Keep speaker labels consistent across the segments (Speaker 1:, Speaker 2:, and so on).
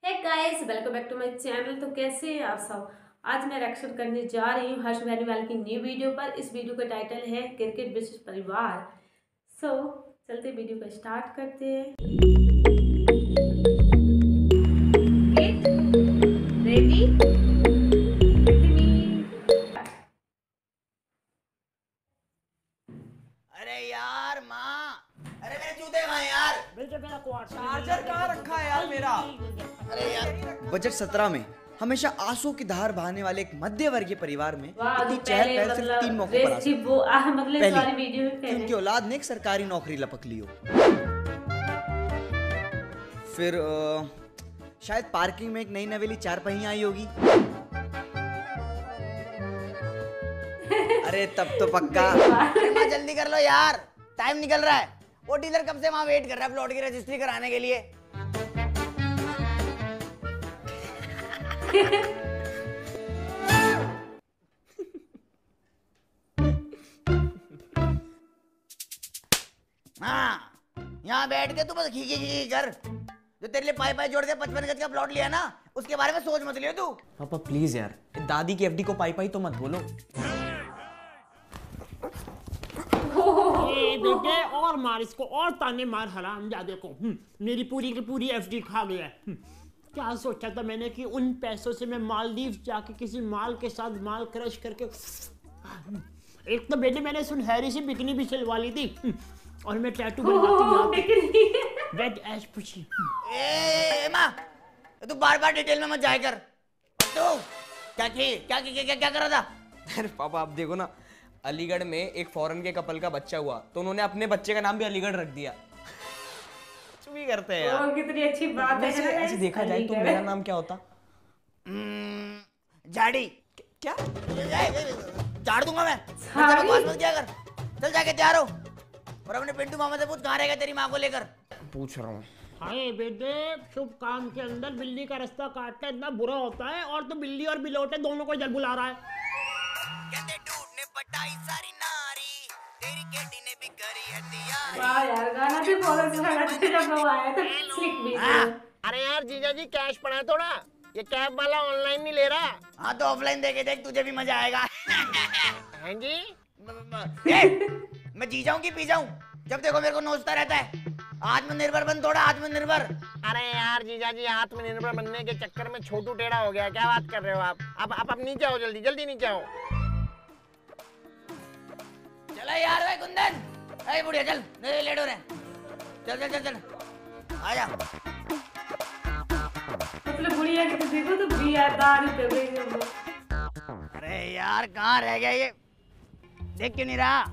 Speaker 1: Hey guys, welcome back to my channel. तो कैसे हैं आप सब। आज मैं रिएक्शन करने जा रही हूँ हर्ष बेनीवाल की न्यू वीडियो पर। इस वीडियो का टाइटल है क्रिकेट वर्सेस परिवार। चलते वीडियो को स्टार्ट करते हैं। रेडी।
Speaker 2: अरे यार माँ, अरे मेरे जूते कहाँ हैं यार?
Speaker 3: चार्जर कहाँ रखा है यार मेरा?
Speaker 2: अरे यार
Speaker 3: बजट 17 में हमेशा आंसू की धार बहाने वाले एक मध्य वर्गीय परिवार में इतनी चहल
Speaker 1: पहले
Speaker 3: पहल सिर्फ 3 मौकों पर आ सकती
Speaker 1: वो मतलब
Speaker 3: पहली,
Speaker 1: सारी वीडियो में
Speaker 3: कि उनकी औलाद ने एक सरकारी नौकरी लपक ली हो। फिर शायद पार्किंग में एक नई नवेली चारपहिया आई होगी। अरे तब तो पक्का।
Speaker 2: अरे माँ जल्दी कर लो यार, टाइम निकल रहा है। वो डीलर कब से वहाँ वेट कर रहा है प्लॉट की रजिस्ट्री कराने के लिए। हाँ, यहाँ बैठ के तू बस खी खी खी कर। जो तेरे लिए पाई पाई जोड़ के 55 गज का प्लॉट लिया ना, उसके बारे में सोच मत लियो तू।
Speaker 4: पापा प्लीज यार, दादी की एफडी को पाई पाई तो मत बोलो।
Speaker 5: बेटे और मार इसको, और ताने मार हरामजादे को। मेरी पूरी की पूरी एफडी खा गया है। क्या सोचा था मैंने कि उन पैसों से मैं मालदीव जाके किसी माल के साथ माल क्रश करके। एक तो बेटे मैंने सुनहरी सी बिकनी भी सिलवा ली थी, और मैं टैटू बनवाती रेड एश पुशी।
Speaker 2: ए माँ, तू बार बार डिटेल में मत जाया कर। तू क्या कर रहा था?
Speaker 4: अरे पापा आप देखो ना, अलीगढ़ में एक फॉरेन के कपल का बच्चा हुआ तो उन्होंने अपने बच्चे का नाम भी अलीगढ़ रख दिया। कुछ भी करते हैं यार।
Speaker 1: कितनी अच्छी बात है।
Speaker 4: ऐसे देखा जाए तो मेरा नाम क्या होता?
Speaker 2: झाड़ी।
Speaker 4: क्या?
Speaker 2: झाड़ दूंगा मैं। बकवास मत किया कर। चल जाके तैयार हो और अपने पिंटू मामा से पूछ कहाँ रहेगा तेरी माँ को लेकर।
Speaker 4: पूछ रहा हूँ।
Speaker 5: हाय बेटे, शुभ काम के अंदर बिल्ली का रास्ता काटना इतना बुरा होता है, और तो बिल्ली और बिलोटे दोनों को जल बुला रहा है।
Speaker 2: कहते टूटने पटाई सारी नारी, तेरी केटी ने भी करी है तैयारी।
Speaker 1: वाह यार, गाना भी बहुत अच्छा लगा था जब वो आया था क्लिक भी।
Speaker 5: अरे यार जीजा जी, कैश पड़ा है थोड़ा। ये कैब वाला ऑनलाइन नहीं ले रहा।
Speaker 2: हाँ तो ऑफलाइन देखे देख, तुझे भी मजा आएगा।
Speaker 5: हैं जी?
Speaker 2: मैं जी जाऊं कि पी जाऊं? जब देखो मेरे को नोचता रहता है। आत्मनिर्भर बन, थोड़ा आत्मनिर्भर।
Speaker 5: अरे यार जीजा जी, आत्मनिर्भर बनने के चक्कर में छोटू टेढ़ा हो गया। क्या बात कर रहे हो आप? अब नीचे आओ, जल्दी जल्दी नीचे आओ।
Speaker 2: चलो यार भाई कुंदन, अरे बुढ़िया चल, नहीं लेट हो रहे। चल चल चल चल, आजा।
Speaker 1: मतलब बुढ़िया के तो देखो तो बियादार पे गई।
Speaker 2: अरे यार कहाँ रह गया ये? देख क्यों नहीं रहा?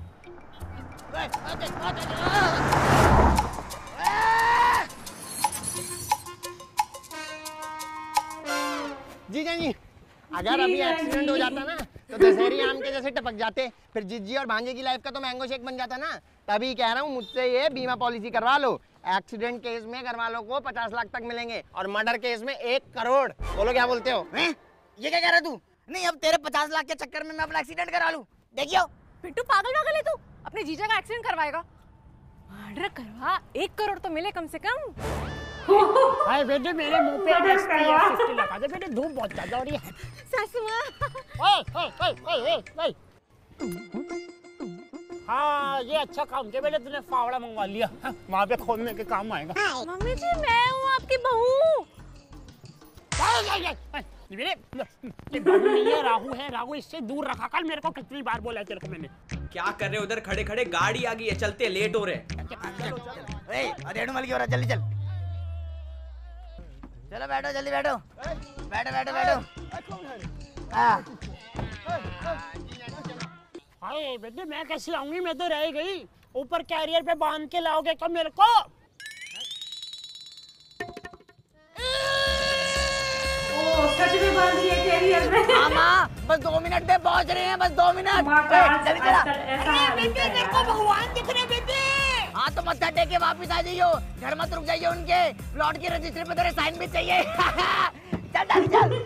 Speaker 5: जीजा जी, अगर अभी एक्सीडेंट हो जाता ना तो दशहरी आम के जैसे टपक जाते, फिर जिज्जी और भांजे की लाइफ का तो मैंगो शेक बन जाता ना। तभी कह रहा हूँ, मुझसे ये बीमा पॉलिसी करवा लो। एक्सीडेंट केस में घर वालों को 50 लाख तक मिलेंगे, और मर्डर केस में 1 करोड़। बोलो क्या बोलते हो?
Speaker 2: ये क्या कह रहा तू? नहीं, अब तेरे 50 लाख के चक्कर में मैं अपना एक्सीडेंट करा लूं? देखियो
Speaker 6: पिंटू, पागल है तू। अपने जीजा का एक्सीडेंट करवाएगा? मर्डर करवा, 1 करोड़ तो मिले कम से कम।
Speaker 5: हाय बेटे, मेरे मुंह पे 50 लगा दे बेटे, धूप बहुत ज्यादा हो रही है।
Speaker 6: सासू माँ।
Speaker 5: ओए। हाँ, ये अच्छा काम किया बेटे, तूने फावड़ा मंगवा लिया। वहाँ पे खोदने के काम आएगा।
Speaker 6: मम्मी जी, मैं हूँ आपकी बहू।
Speaker 5: ये बहू नहीं है, राहु है। राहु, इससे दूर रखा। कल मेरे को कितनी बार बोला है तेरे को मैंने।
Speaker 4: क्या कर रहे हो उधर खड़े खड़े? गाड़ी आ गई है, चलते, लेट हो रहे।
Speaker 2: मल की हो रहा, जल्दी चल। चलो बैठो, जल्दी बैठो। बैठो।
Speaker 5: हाय बेटे, मैं कैसे आऊंगी? मैं तो रह गई। ऊपर कैरियर पे बांध के लाओगे कब मेरे को?
Speaker 1: सच में बांध दिया कैरियर में।
Speaker 2: हाँ माँ, बस 2 मिनट में पहुँच रहे हैं, बस 2 मिनट। जल्दी चला।
Speaker 5: मेरे को भगवान दिख रहे बेटे।
Speaker 2: हाँ तो मत्था टेक के वापिस आ जाइयो, घर मत रुक जाइए। उनके प्लॉट की रजिस्ट्री पे तेरे साइन भी चाहिए। चल चल।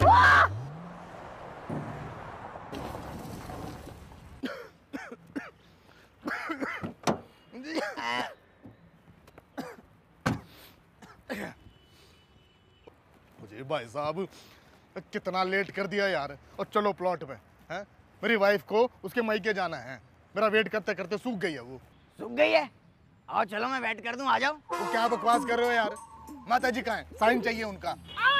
Speaker 7: जी भाई साहब, कितना लेट कर दिया यार। और चलो प्लॉट पे हैं, मेरी वाइफ को उसके मायके जाना है। मेरा वेट करते करते सूख गई है वो।
Speaker 2: सूख गई है? आओ चलो मैं वेट कर दूं, आ जाओ।
Speaker 7: वो क्या बकवास कर रहे हो यार? माता जी कहाँ हैं? साइन चाहिए उनका।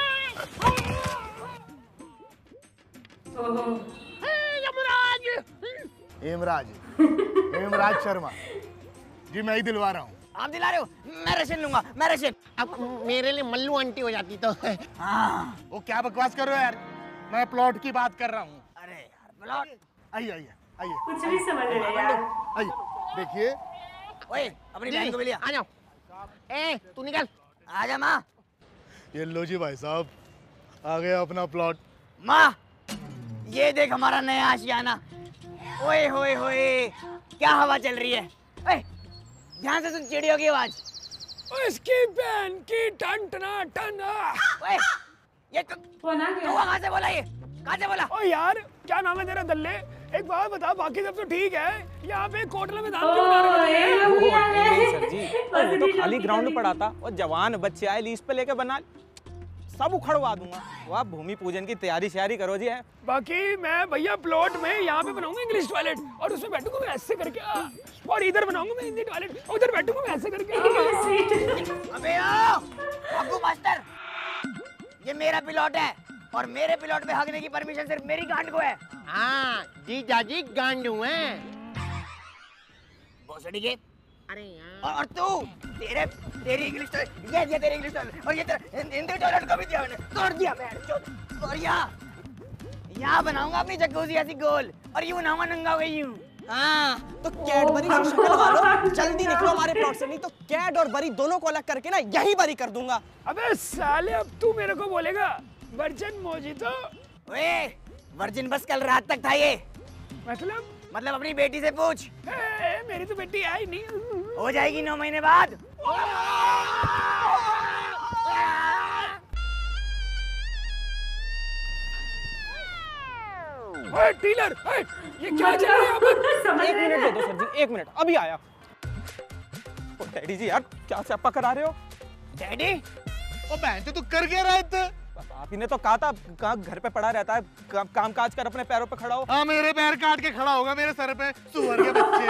Speaker 7: हेमराज शर्मा जी, मैं ही दिलवा रहा हूँ।
Speaker 2: आप दिला रहे हो? मैं राशन लूंगा, मैं राशन।
Speaker 5: अब मेरे लिए मल्लू आंटी हो जाती तो।
Speaker 2: हाँ।
Speaker 7: वो क्या बकवास कर रहे हो यार? मैं प्लॉट की बात कर रहा हूँ।
Speaker 2: अरे यार प्लॉट।
Speaker 7: आइए आइए आइए
Speaker 1: कुछ भी समझ नहीं यार।
Speaker 7: आइए, देखिए।
Speaker 2: ओए अपनी बहन को भी लिया।
Speaker 5: आ जाओ। ए तू निकल।
Speaker 2: आजा माँ।
Speaker 7: ये लो जी भाई साहब, आ गया अपना प्लॉट।
Speaker 2: माँ ये देख हमारा नया आशियाना। ओए होए होए, क्या हवा चल रही है। ओए ध्यान से सुन चिड़ियों की आवाज।
Speaker 5: उसकी बहन की टन टना टन।
Speaker 2: ओए ये
Speaker 1: कौन आ गया?
Speaker 2: कहाँ से बोला? ये कहाँ से बोला?
Speaker 5: ओ यार क्या नाम है तेरा दल्ले? एक बात बता, बाकी सब तो ठीक है, यहाँ पे कोटला में धान क्यों बना रहे हैं?
Speaker 4: नहीं सर जी, वो तो खाली ग्राउंड पड़ा था और जवान बच्चे आए लीज पे लेके बना, सब उखड़वा दूंगा। वो आप भूमि पूजन की तैयारी श्यारी करो जी। है
Speaker 5: बाकी मैं भैया प्लॉट में यहाँ पे बनाऊंगा इंग्लिश टॉयलेट और उसमें बैठूंगा मैं ऐसे करके, और इधर बनाऊंगा मैं हिंदी टॉयलेट, उधर बैठूंगा मैं ऐसे करके।
Speaker 2: अबे आओ बाबू मास्टर, ये मेरा प्लॉट है और मेरे प्लॉट में हगने की परमिशन सिर्फ मेरी गांड को है।
Speaker 5: हाँ जीजा जी गांडू हैं।
Speaker 2: भोसड़ी के।
Speaker 5: अरे यार
Speaker 2: और तू तेरी इंग्लिश टॉयलेट, ये तेरी इंग्लिश टॉयलेट और ये तेरा हिंदी टॉयलेट कभी दिया मैंने, तोड़ दिया मैं। और यहाँ बनाऊंगा अपनी जकूजी ऐसी गोल, और यूं बनाऊंगा नंगा हुआ यूं।
Speaker 4: हाँ, तो कैडबरी से शक्ल वालों जल्दी निकलो हमारे प्लॉट से, नहीं तो कैड और बरी दोनों को अलग करके ना यही बरी कर दूंगा।
Speaker 5: अबे साले, अब तू मेरे को बोलेगा वर्जन मोजितो?
Speaker 2: ओए वर्जिन बस कल रात तक था ये।
Speaker 5: मतलब
Speaker 2: अपनी बेटी से पूछ।
Speaker 5: मेरी तो बेटी आई नहीं।
Speaker 2: हो जाएगी 9 महीने बाद।
Speaker 5: डीलर, ये क्या चल रहा है यहाँ पर?
Speaker 4: एक मिनट दे दो सर जी, एक मिनट, अभी आया। ओ डैडी जी यार, क्या स्यापा करा रहे हो?
Speaker 2: डैडी?
Speaker 7: ओ बहन तू कर क्या रहा है?
Speaker 4: आप ही ने तो कहा था कहाँ घर पे पड़ा रहता है, काम काज कर अपने पैरों पे खड़ा हो।
Speaker 7: हाँ, मेरे पैर काट के खड़ा होगा मेरे सर पे, सुअर के बच्चे।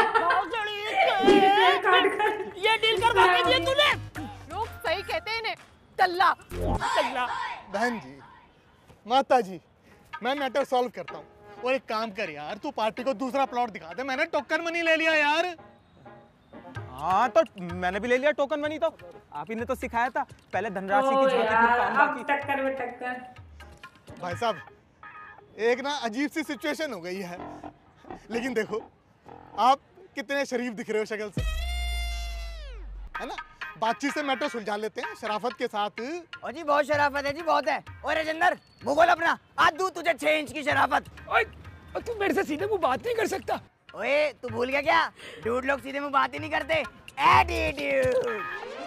Speaker 5: ये डील कर भागे दिया तूने।
Speaker 6: लोग सही कहते हैं इन्हें, टल्ला।
Speaker 7: बहन जी, माता जी, मैं मैटर सॉल्व करता हूँ। और एक काम कर यार, तू पार्टी को दूसरा प्लॉट दिखा दे। मैंने टोकन मनी ले लिया यार।
Speaker 4: हाँ तो मैंने भी ले लिया टोकन मनी, तो आप ही ने तो सिखाया था, पहले धनराशि की जरूरत है फिर काम बाकी।
Speaker 1: टक्कर में टक्कर।
Speaker 7: भाई साहब, एक ना अजीब सी सिचुएशन हो गई है, लेकिन देखो आप कितने शरीफ दिख रहे हो शक्ल से, है ना? बातचीत से मैटर सुलझा लेते हैं शराफत के साथ।
Speaker 2: ओ जी बहुत शराफत है जी, बहुत है। ओए राजेंद्र, मुंह खोल अपना, आज दूं तुझे 6 इंच की शराफत।
Speaker 5: ओए तू मेरे से सीधे मुंह बात नहीं कर सकता।
Speaker 2: ओए तू भूल गया क्या? डूड लोग सीधे मुंह बात ही नहीं करते, एटीट्यूड।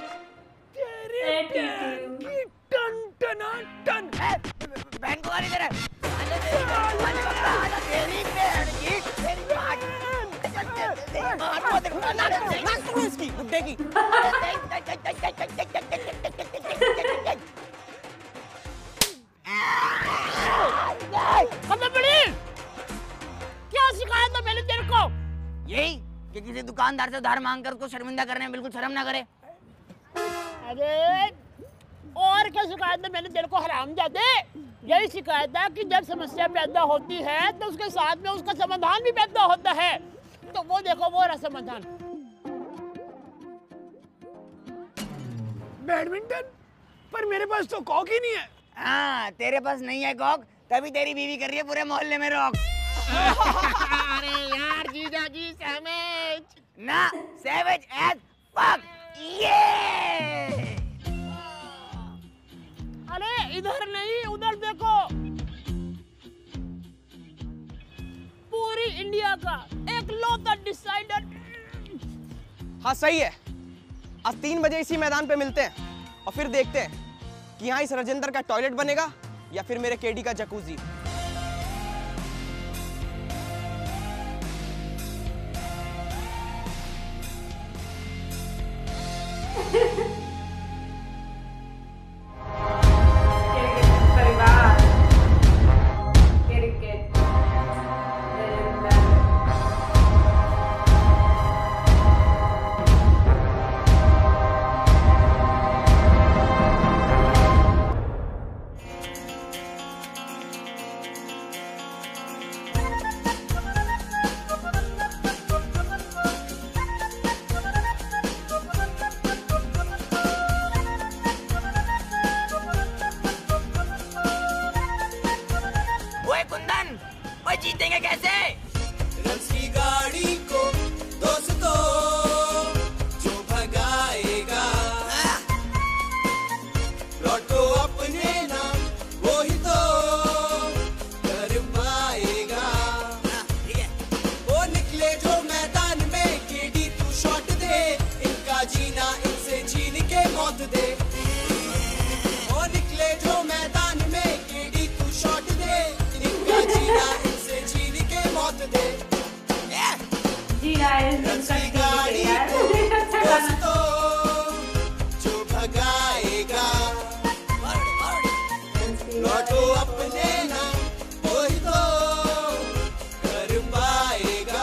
Speaker 5: टन टना टन।
Speaker 2: बहन को गाली दे रहा है? तेरी बहन की, तेरी
Speaker 4: इसकी गुड्डे की।
Speaker 5: क्या सिखाया था मैंने तेरे को?
Speaker 2: यही कि किसी दुकानदार से उधार मांग कर उसको शर्मिंदा करने में बिल्कुल शर्म ना करे।
Speaker 5: अरे और क्या सिखाया था मैंने तेरे को हरामजादे? यही सिखाया था कि जब समस्या पैदा होती है तो उसके साथ में उसका समाधान भी पैदा होता है। तो वो देखो वो रहा समाधान, बैडमिंटन। पर मेरे पास तो कॉक ही नहीं है।
Speaker 2: हाँ तेरे पास नहीं है कॉक, तभी तेरी बीवी कर रही है पूरे मोहल्ले में रॉक।
Speaker 5: अरे यार जीजा जी सैवेज
Speaker 2: ना, सैवेज एज फक। ये
Speaker 5: अरे इधर नहीं उधर देखो, पूरी इंडिया का एक लौता डिसाइडर।
Speaker 4: हाँ सही है, आज 3 बजे इसी मैदान पे मिलते हैं और फिर देखते हैं कि यहाँ इस राजेंद्र का टॉयलेट बनेगा या फिर मेरे केडी का जकूजी।
Speaker 2: जीतेंगे कैसे?
Speaker 8: रंस की गाड़ी को दोस्तों जो भगाएगा, लौटो अपने नाम वो ही तो कर पाएगा। वो निकले जो मैदान में, केडी तू शॉट दे, इनका जीना इनसे छीन के मौत दे। वो निकले जो मैदान में, केडी तू शॉट दे, इनका जीना इनसे छीन के मौत दे।
Speaker 1: जी
Speaker 8: रंस की गाड़ी को दोस्तों जो भगाएगा, लौटो अपने नाम वही तो कर पाएगा।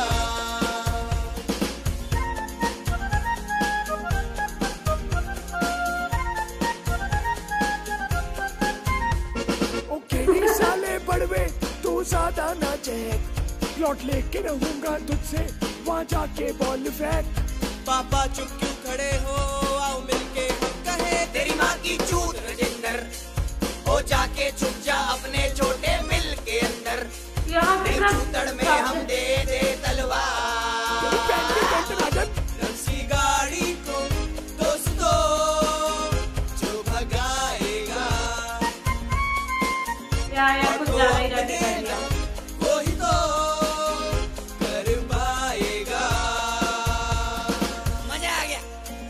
Speaker 9: केडी साले बड़वे तू ज्यादा ना चेक, लौट लेके रहूंगा तुझसे वहाँ जाके बॉल फेंक।
Speaker 8: पापा चुप क्यों खड़े हो, आओ मिलके हम कहे
Speaker 2: तेरी माँ की चूत राजेंद्र, हो जाके छुप जा अपने छोटे मिल के अंदर।
Speaker 1: यहाँ पे ना
Speaker 2: चूतड़ में हम दे दे तलवार।
Speaker 8: रंस की गाड़ी को दोस्तों जो भगाएगा,
Speaker 1: यार कुछ ज्यादा ही डर दिया।
Speaker 8: वही तो कर पाएगा।
Speaker 2: मजा आ गया।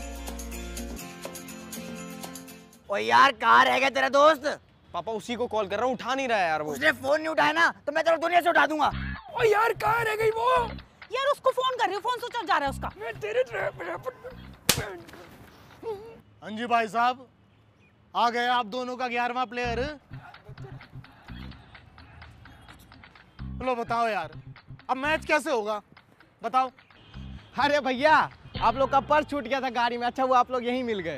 Speaker 2: ओ यार कहाँ रह गया तेरा दोस्त?
Speaker 4: पापा उसी को कॉल कर रहा हूँ, उठा नहीं रहा है यार वो।
Speaker 2: उसने फोन नहीं उठाया ना तो मैं तेरे दुनिया से उठा दूंगा।
Speaker 9: ओ यार कहाँ रह गई वो?
Speaker 6: यार उसको फोन कर रही हूँ, फोन स्विच ऑफ जा रहा है उसका।
Speaker 9: मैं तेरे
Speaker 7: हाँ जी भाई साहब, आ गए आप दोनों का 11वां प्लेयर। चलो बताओ यार, अब मैच कैसे होगा बताओ।
Speaker 4: अरे भैया आप लोग का पर्स छूट गया था गाड़ी में, अच्छा हुआ आप लोग यहीं मिल गए।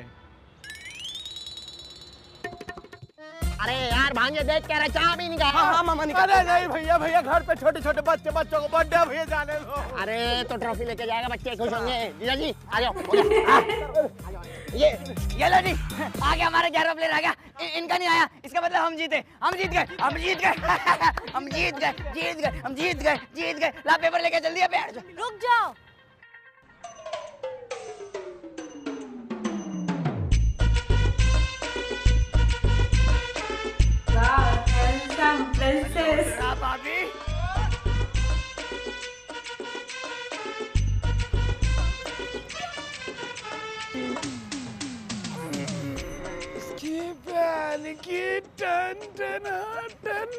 Speaker 5: अरे यार भांजे देख कह रहा चाह भी नहीं गया।
Speaker 4: हाँ मामा निकाल।
Speaker 9: अरे नहीं भैया, भैया घर पे छोटे छोटे बच्चों को बर्थडे भैया जाने दो।
Speaker 5: अरे तो ट्रॉफी लेके जाएगा, बच्चे खुश होंगे। जीजा जी आ जाओ।
Speaker 2: ये लो जी, आ गया हमारा 11वां प्लेयर आ गया। इनका नहीं आया, इसका मतलब हम जीते। हम जीत गए हम जीत गए हम जीत गए जीत गए हम जीत गए जीत गए। ला पेपर लेके जल्दी है बैठ।
Speaker 6: रुक जाओ।
Speaker 1: handsome princess.
Speaker 2: भाभी
Speaker 9: इसकी बहन की टन टन टन।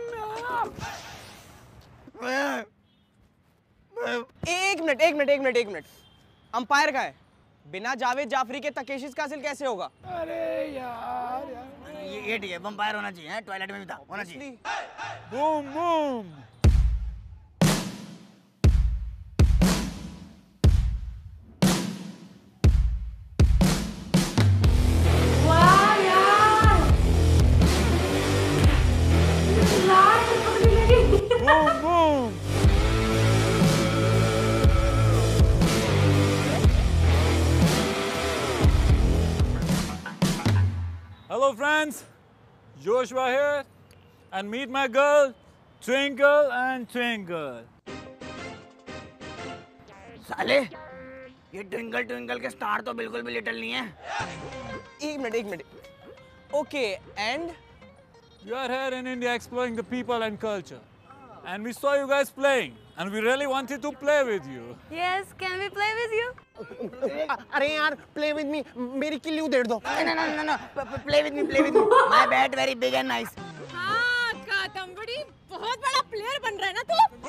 Speaker 4: एक मिनट। अंपायर का है, बिना जावेद जाफरी के तकेशिश का हासिल कैसे होगा?
Speaker 9: अरे यार
Speaker 2: ये ठीक है, बम्पायर होना चाहिए। टॉयलेट में भी था, होना चाहिए।
Speaker 9: Boom boom.
Speaker 1: वाह यार, लाट पकड़ी लगी।
Speaker 9: Boom boom.
Speaker 10: Hello friends, Joshua here and meet my girl Twinkle and Twinkle.
Speaker 2: साले ये ट्विंकल ट्विंकल के स्टार तो बिल्कुल भी लिटिल नहीं है।
Speaker 4: एक minute. Okay and
Speaker 10: You are here in India exploring the people and culture. And we saw you guys playing and we really wanted to play with you.
Speaker 6: Yes, can we play with you?
Speaker 4: अरे यार play with me, मेरी किल्ली उधेड़ दो।
Speaker 2: No, play with me. My bat very big and nice.
Speaker 6: हाँ, कादम्बड़ी बहुत बड़ा player बन रहा है ना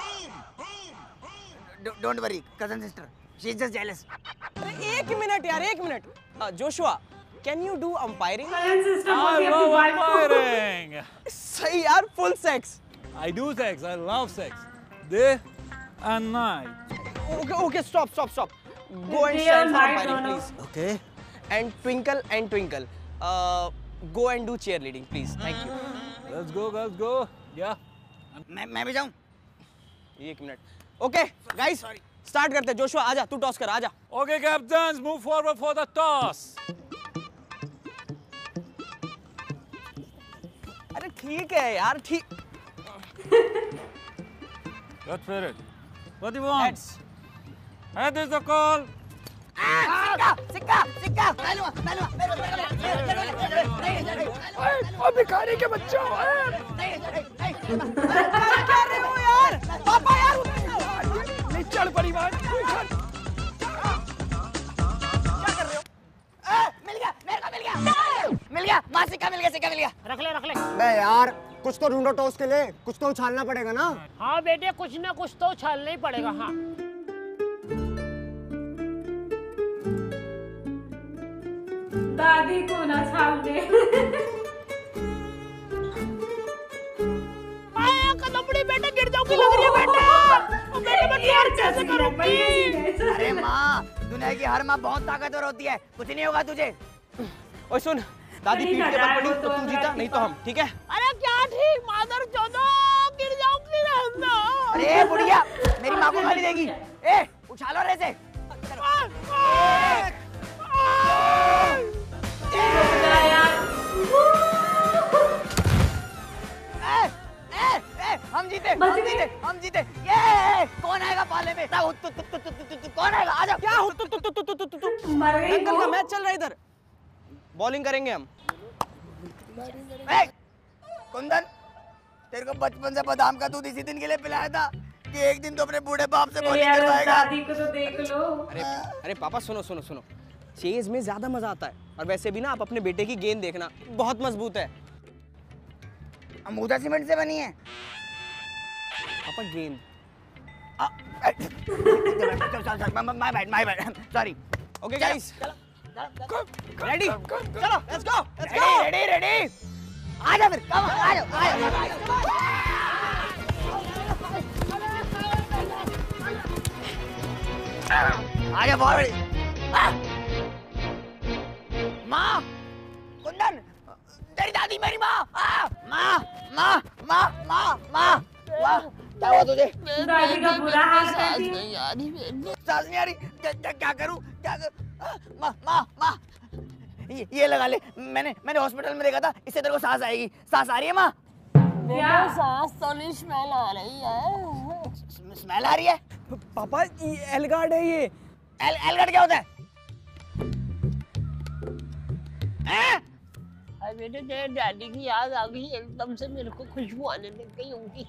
Speaker 6: तू?
Speaker 2: Don't worry, cousin sister. She's just jealous.
Speaker 4: एक minute. Joshua, can you do umpiring?
Speaker 10: I love umpiring.
Speaker 4: सही यार, full sex.
Speaker 10: I do sex, I love sex. Day and night.
Speaker 4: Okay, stop. Go and
Speaker 1: Day
Speaker 4: stand
Speaker 1: and
Speaker 4: for
Speaker 1: night,
Speaker 4: umpiring,
Speaker 1: no.
Speaker 4: please.
Speaker 2: Okay.
Speaker 4: And Twinkle, go and do cheerleading, please. Thank you.
Speaker 10: Let's go. Yeah.
Speaker 2: मैं भी जाऊँ?
Speaker 4: एक minute. Okay, guys, start करते हैं। Joshua आजा, तू toss कर, आजा।
Speaker 10: Okay, captains, move forward for the toss.
Speaker 4: अरे ठीक है यार, ठीक।
Speaker 10: Let's hear it. What do you want?
Speaker 4: Heads.
Speaker 10: Head is the call.
Speaker 2: सिक्का सिक्का
Speaker 9: ओ भिखारी के बच्चों
Speaker 2: क्या रहे हो यार पापा यार
Speaker 9: नहीं चल परिवार
Speaker 2: क्या कर रहे हो मिल गया मेरे को मिल गया माँ सिक्का मिल गया
Speaker 5: रख ले
Speaker 11: बे यार कुछ तो ढूंढो टॉस के लिए, कुछ तो उछालना पड़ेगा ना।
Speaker 5: हाँ बेटे कुछ ना कुछ तो उछालना ही पड़ेगा। हाँ
Speaker 1: दादी को ना छाल दे।
Speaker 5: कदमड़ी बेटे गिर जाऊंगी लग रही है बेटे। बेटे मैं यार कैसे करूंगी?
Speaker 2: अरे माँ दुनिया की हर माँ बहुत ताकतवर होती है, कुछ नहीं होगा तुझे।
Speaker 4: ओए सुन, दादी पीठ के बल पड़ी तो तू जीता, नहीं तो हम, ठीक है?
Speaker 5: अरे क्या ठीक, मादर चौदह गिर जाऊंगी ना।
Speaker 2: अरे बुढ़िया मेरी माँ को गाली देगी। ए उछालो रे से। हम जीते ये कौन आएगा पाले में? कौन आएगा? आजा।
Speaker 4: क्या
Speaker 1: मर गई
Speaker 4: अंकल का मैच चल रहा है इधर, बॉलिंग करेंगे हम।
Speaker 2: कुंदन तेरे को बचपन से बादाम का दूध इसी दिन के लिए पिलाया था कि एक दिन तो अपने बूढ़े बाप से बॉलिंग करवाएगा।
Speaker 1: दादी को तो देख लो।
Speaker 4: अरे पापा सुनो, चेज में ज्यादा मजा आता है, और वैसे भी ना आप अपने बेटे की गेंद देखना, बहुत मजबूत है।
Speaker 2: अमूदा सीमेंट से बनी है
Speaker 4: पापा गेंद।
Speaker 2: My bad sorry.
Speaker 4: Okay guys ready, चलो लेट्स गो।
Speaker 2: रेडी आजा फिर, कम आजा बहुत बड़ी माँ। कुंदन तेरी दादी मेरी माँ। माँ क्या हुआ तुझे?
Speaker 1: दादी का बुरा हाल है।
Speaker 2: सांस नहीं आ रही, क्या करूं? माँ ये लगा ले, मैंने हॉस्पिटल में देखा था, इससे तेरे को सांस आएगी। सांस आ रही है माँ?
Speaker 1: क्या
Speaker 5: सांस तो नहीं स्मेल आ रही है।
Speaker 2: स्मेल आ रही है?
Speaker 4: पापा एलगार्ड है ये।
Speaker 2: एलगार्ड क्या होता है?
Speaker 5: अरे बेटे तेरे डैडी की याद आ गई एकदम से, मेरे को खुशबू आने लग गई उनकी।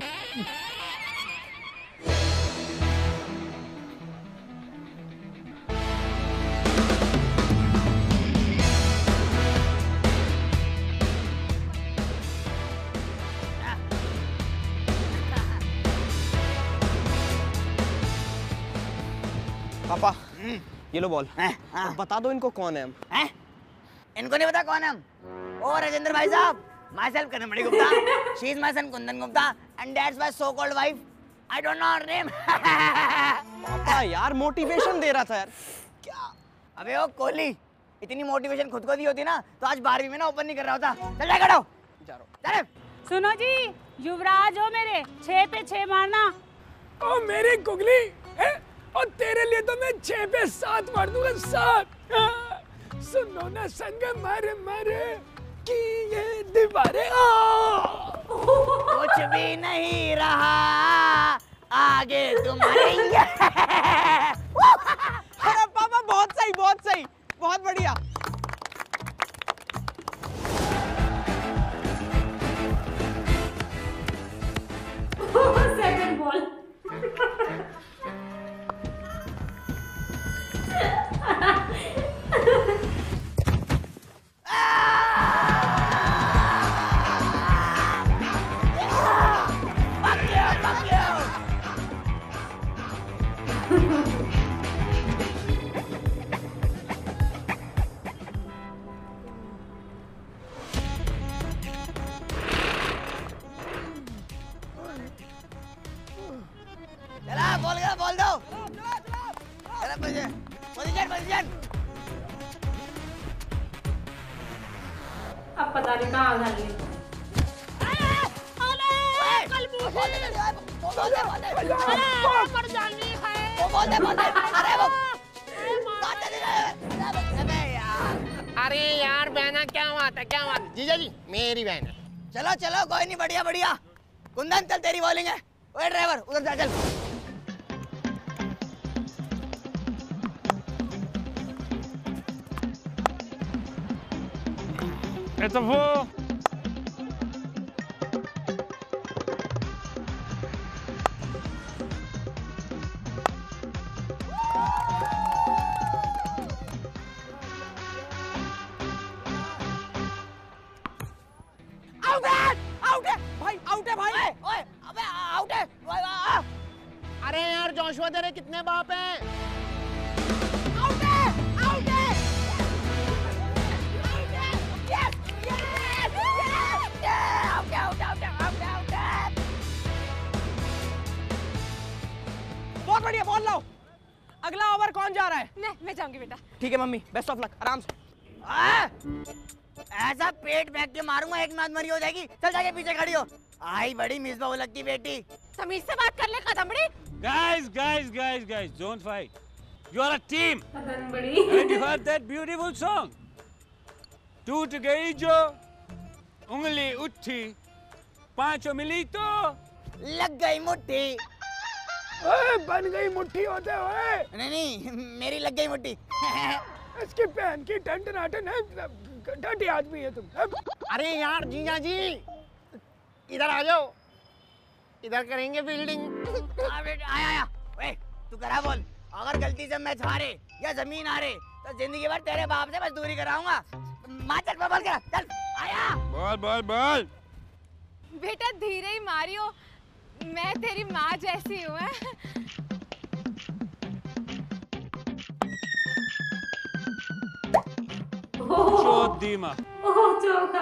Speaker 4: पापा ये लो बॉल, बता दो इनको कौन है हम।
Speaker 2: इनको नहीं पता कौन है हम? ओ राजेंद्र भाई साहब, myself कदमड़ी Gupta, she is my son Kundan Gupta, and that's my so-called wife. I don't know her name.
Speaker 4: पापा यार मोटिवेशन दे रहा था यार।
Speaker 2: क्या? अबे ओ कोहली, इतनी मोटिवेशन खुद को दी होती ना तो आज 12वीं में ना ओपन नहीं कर रहा होता। चल जा खड़ो। चल।
Speaker 6: सुनो जी, युवराज हो मेरे, 6 पे 6 मारना।
Speaker 9: ओ मेरी गुगली, और तेरे लिए तो मैं 6 पे 7 मार दूंगा, 7। सुनो ना संग मारे कि ये दीवारें
Speaker 2: कुछ भी नहीं रहा आगे तुम्हारे।
Speaker 4: अरे पापा बहुत सही, बहुत बढ़िया।
Speaker 1: Second ball.
Speaker 2: चला बोल दो। चला पोजीशन।
Speaker 1: अब पता नहीं कहाँ डाल ली।
Speaker 5: अरे यार बहना क्या बात है? जीजा जी मेरी बहन है।
Speaker 2: चलो कोई नहीं, बढ़िया। कुंदन चल तेरी बॉलिंग है। ओए ड्राइवर उधर जा चल।
Speaker 10: It's a fool.
Speaker 4: आउट है भाई, आउट है भाई।
Speaker 2: ओए अबे आउट है।
Speaker 5: अरे यार जोशुआ तेरे कितने बाप हैं?
Speaker 2: आउट है, आउट है।
Speaker 4: बहुत बढ़िया, बॉल लाओ। अगला ओवर कौन जा रहा है?
Speaker 6: मैं जाऊंगी बेटा।
Speaker 4: ठीक है मम्मी, बेस्ट ऑफ लक, आराम से।
Speaker 2: ऐसा पेट फेंक के मारूंगा, एक मात मरी हो जाएगी। चल जाके पीछे खड़ी हो। आई बड़ी मिसबा उलग की बेटी।
Speaker 6: तमीज से बात कर ले कदमड़ी।
Speaker 10: Guys, don't fight. You are a team.
Speaker 1: कदमड़ी।
Speaker 10: And you heard that beautiful song. टूट गई जो उंगली उठी, पांचों मिली तो
Speaker 2: लग गई मुट्ठी।
Speaker 9: ओए बन गई मुट्ठी होते हुए।
Speaker 2: नहीं, मेरी लग गई मुट्ठी।
Speaker 9: इसकी बहन की टंटनाटन है, डटी आदमी है तुम।
Speaker 5: अरे यार जीजा जी, इधर आ जाओ, इधर करेंगे फील्डिंग।
Speaker 2: आया। ओए तू करा बोल। अगर गलती से मैच हारे या जमीन हारे तो जिंदगी भर तेरे बाप से मजदूरी कराऊंगा। मार चल बॉल करा, चल आया।
Speaker 10: बॉल।
Speaker 6: बेटा धीरे ही मारियो, मैं तेरी माँ जैसी हूँ।
Speaker 10: चोट दीमा।
Speaker 1: ओह चौका।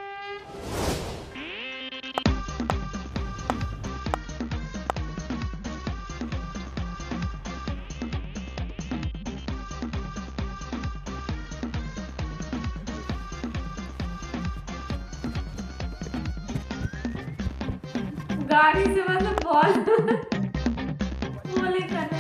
Speaker 1: गाड़ी से मतलब बॉल बॉलिंग करने।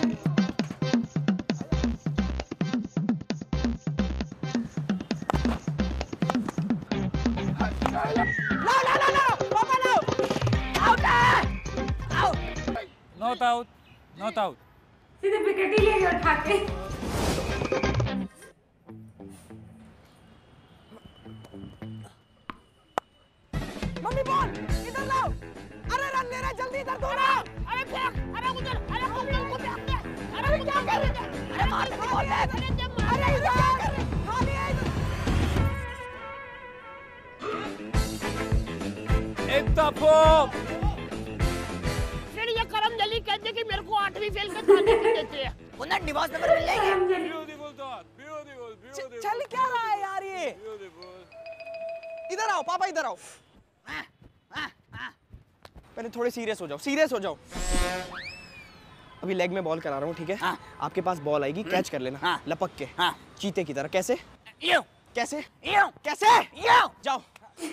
Speaker 10: Not out.
Speaker 1: सीधे विकेट ही ले गया उठा के।
Speaker 4: मम्मी बॉल इधर लाओ। अरे रन ले रहा, जल्दी इधर दौड़ा।
Speaker 5: अरे फेंक, अरे उधर, अरे कुछ फेंक दे।
Speaker 4: अरे क्या कर रहे हैं? अरे मार दे बॉल ले। अरे इधर खाली है इधर।
Speaker 10: इतना फोक।
Speaker 5: फिर ये करम जली कहते कि मेरे को 8वीं फेल के खाने की देते हैं।
Speaker 2: उन्हें डिवोर्स पेपर मिल जाएगा।
Speaker 10: Beautiful thought. Beautiful.
Speaker 4: चल क्या रहा है यार ये? इधर आओ पापा, इधर आओ। पहले थोड़े सीरियस हो जाओ। अभी लेग में बॉल करा रहा हूँ, ठीक है?
Speaker 2: हाँ।
Speaker 4: आपके पास बॉल आएगी, कैच कर लेना।
Speaker 2: हाँ।
Speaker 4: लपक के।
Speaker 2: हाँ।
Speaker 4: चीते की तरह। कैसे?
Speaker 2: यूं,
Speaker 4: कैसे?
Speaker 2: यूं,
Speaker 4: कैसे?
Speaker 2: यूं।
Speaker 4: जाओ।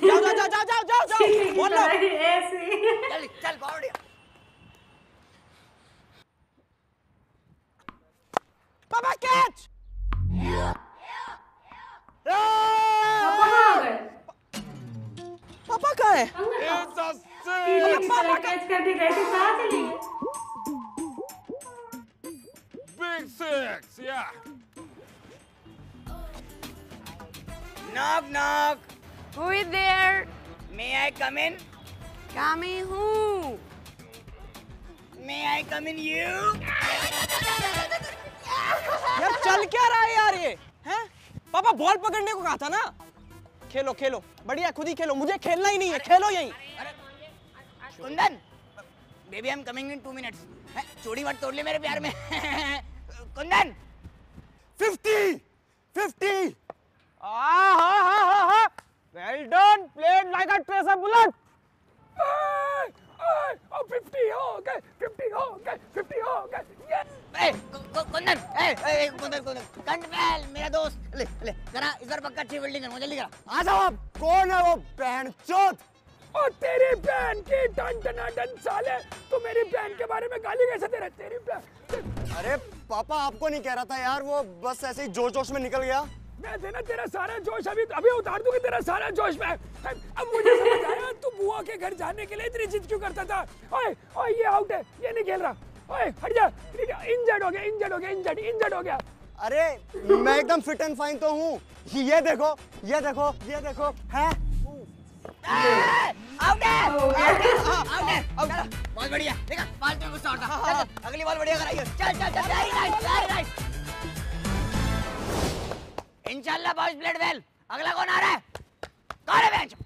Speaker 4: बॉल लो।
Speaker 2: चल चल बाउंड्री।
Speaker 4: पापा कैच। पापा कहाँ है?
Speaker 10: It's a
Speaker 1: कैच करके गए थे, कहाँ चले गए?
Speaker 10: big six. Yeah.
Speaker 2: Knock knock.
Speaker 6: Who is there?
Speaker 2: May I come in?
Speaker 6: Coming who?
Speaker 2: May I come in you?
Speaker 4: यार चल क्या रहा है यार ये? हैं? पापा बॉल पकड़ने को कहा था ना? खेलो बढ़िया, खुद ही खेलो, मुझे खेलना ही नहीं है, खेलो यहीं।
Speaker 2: Kundan, baby I am coming in 2 minutes. चोरी मत तोड़ ले मेरे प्यार में। Kundan
Speaker 11: 50
Speaker 4: well done, played like a tracer bullet.
Speaker 9: 50 हो गए, 50 हो गए, 50 हो गए।
Speaker 2: कुंदन, कुंदन, कंटवेल मेरा दोस्त, ले करा इस बार पक्का अच्छी फील्डिंग कर, जल्दी करा।
Speaker 11: आ जाओ आप। कौन है वो बहनचोद?
Speaker 9: और तेरी बहन की टन साले, तू मेरी बहन के बारे में गाली कैसे दे रहा है? तेरी बहन।
Speaker 11: अरे पापा आपको नहीं कह रहा था यार, वो बस ऐसे ही जोश में निकल गया।
Speaker 9: मैं थे ना तेरा सारा जोश अभी उतार दूंगी, तेरा सारा जोश में। अब मुझे समझ आया तू बुआ मो के घर जाने के लिए इतनी जिद क्यों करता था? ओए ओए ये आउट है, ये नहीं खेल रहा। ओए हट जा, इंजर्ड हो गया, इंजर्ड हो गया।
Speaker 11: अरे मैं एकदम फिट एंड फाइन तो हूँ। ये देखो है।
Speaker 2: आउट है। बहुत बढ़िया, देखा फालतू में गुस्सा उठा। चल अगली बॉल बढ़िया कराइए। चल वेरी नाइस। इंशाल्लाह बॉयज प्लेड वेल। अगला कौन आ रहा है? कौन है बेंच?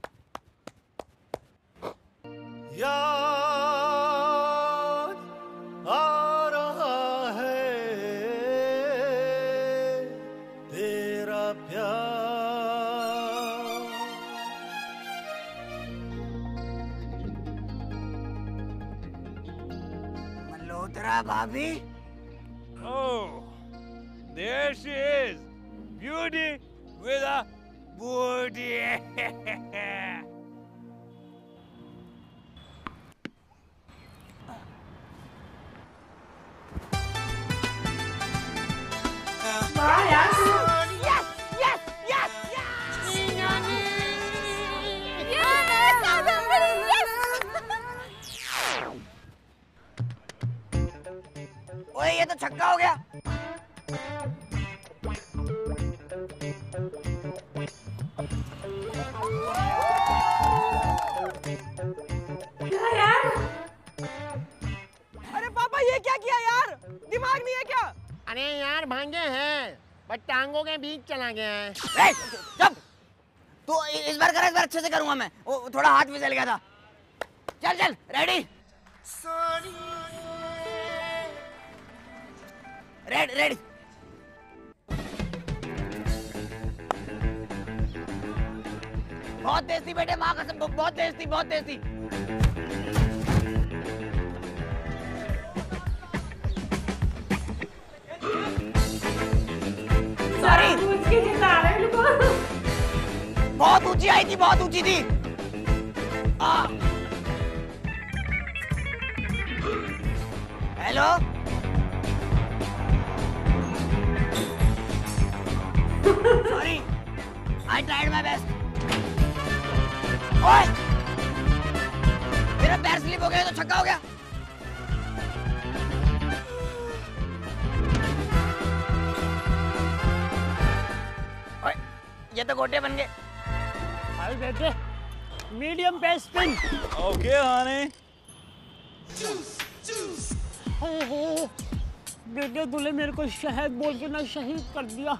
Speaker 8: याद आ रहा है तेरा प्यार।
Speaker 2: मल्होत्रा भाभी।
Speaker 10: Oh, there she is. Beauty with a booty.
Speaker 2: ओए ये तो छक्का हो गया।
Speaker 4: अरे पापा ये क्या किया यार? दिमाग नहीं है क्या?
Speaker 5: अरे यार भांगे हैं, बट टांगों के बीच चला गया है।
Speaker 2: चुप। तू इस बार कर, इस बार अच्छे से करूंगा मैं। वो थोड़ा हाथ फिसल गया था। चल रेडी। रेडी। बहुत तेज थी बेटे, माँ कसम, बहुत तेज थी। सॉरी। बहुत ऊंची आई थी, बहुत ऊंची थी। Hello. Sorry, I tried my best. ओए, मेरा पैर स्लिप हो गया तो छक्का हो गया। ओए, ये तो गोटे बन गए।
Speaker 5: अरे बेटे, medium pace spin.
Speaker 10: Okay, honey.
Speaker 5: बेटे दूल्हे मेरे को शहद बोल के ना शहीद कर दिया।